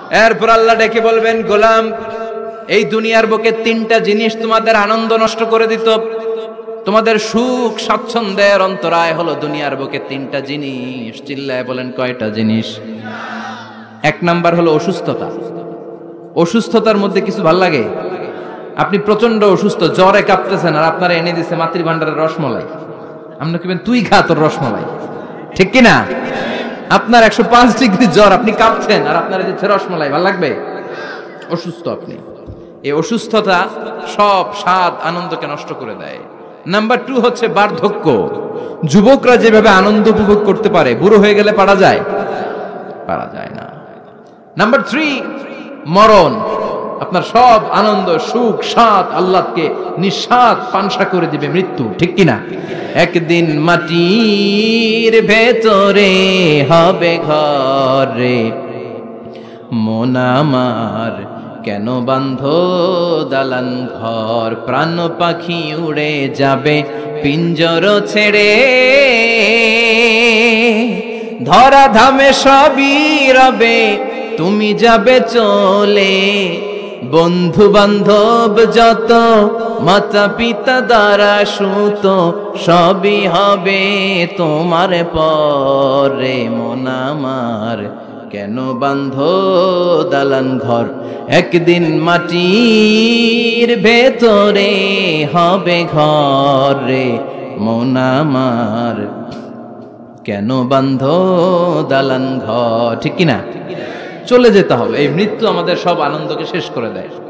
এরপর আল্লাহ ডেকে বলবেন, গোলাম, এই দুনিয়ার বুকে তিনটা জিনিস তোমাদের আনন্দ নষ্ট করে দিত, তোমাদের সুখ স্বাচ্ছন্দ্যের অন্তরায় হলো দুনিয়ার বুকে তিনটা জিনিস। চিল্লায় বলেন, কয়টা জিনিস? এক নাম্বার হলো অসুস্থতা। অসুস্থতার মধ্যে কিছু ভাল লাগে? আপনি প্রচন্ড অসুস্থ, জ্বরে কাঁপতেছেন, আর আপনারা এনে দিছে মাতৃ ভান্ডারের রসমলাই, আপনি কিবেন তুই খা তোর রসমলাই, ঠিক কিনা? আপনার 105 ডিগ্রি জ্বর, আপনি কাঁপছেন, আর আপনারা দিচ্ছে রসমলাই, ভাল লাগবে? অসুস্থ আপনি। এই অসুস্থতা সব স্বাদ আনন্দকে নষ্ট করে দেয়। নাম্বার 2 হচ্ছে বার্ধক্য। যুবকরা যেভাবে আনন্দ উপভোগ করতে পারে, বুড়ো হয়ে গেলে পারা যায়? পারা যায় না। নাম্বার 3 মরণ। আপনার সব আনন্দ, সুখ, স্বাদ আল্লাহকে নিঃস্বাদ পানসা করে দিবে মৃত্যু, ঠিক কিনা? একদিন মাটির ভেতরে হবে ঘরে, মন আমার কেন বান্ধ দালান ঘর, প্রাণ পাখি উড়ে যাবে পিঞ্জর ছেড়ে, ধরা ধামে সবই রবে তুমি যাবে চলে, বন্ধু বান্ধব যত মাতা পিতা দ্বারা সুত সবই হবে তোমার পরে, মন আমার কেন বান্ধ দালান ঘর, একদিন মাটির ভেতরে হবে ঘরে, মন আমার কেন বান্ধ দালান ঘর, ঠিক কিনা? চলে যেতে হবে। এই মৃত্যু আমাদের সব আনন্দকে শেষ করে দেয়।